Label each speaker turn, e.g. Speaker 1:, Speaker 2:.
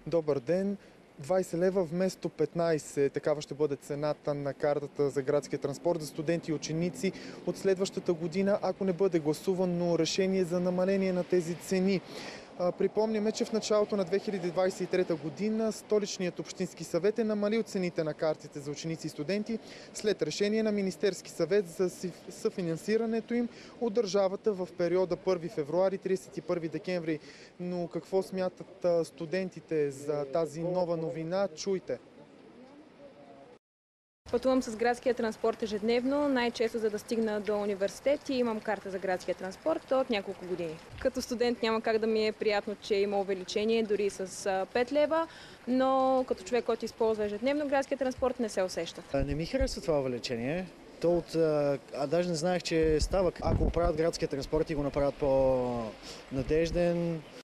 Speaker 1: Добър ден! 20 лева вместо 15. Такава ще бъде цената на картата за градския транспорт за студенти и ученици от следващата година, ако не бъде гласувано решение за намаление на тези цени. Припомняме, че в началото на 2023 година Столичният общински съвет е намалил цените на картите за ученици и студенти след решение на Министерски съвет за съфинансирането им от държавата в периода 1 февруари 31 декември. Но какво смятат студентите за тази нова новина? Чуйте!
Speaker 2: Пътувам с градския транспорт ежедневно, най-често за да стигна до университет и имам карта за градския транспорт от няколко години. Като студент няма как да ми е приятно, че има увеличение дори с 5 лева, но като човек, който използва ежедневно градския транспорт, не се усеща.
Speaker 3: Не ми харесва това увеличение. Даже не знаех, че става. Ако оправят градския транспорт и го направят по-надежден,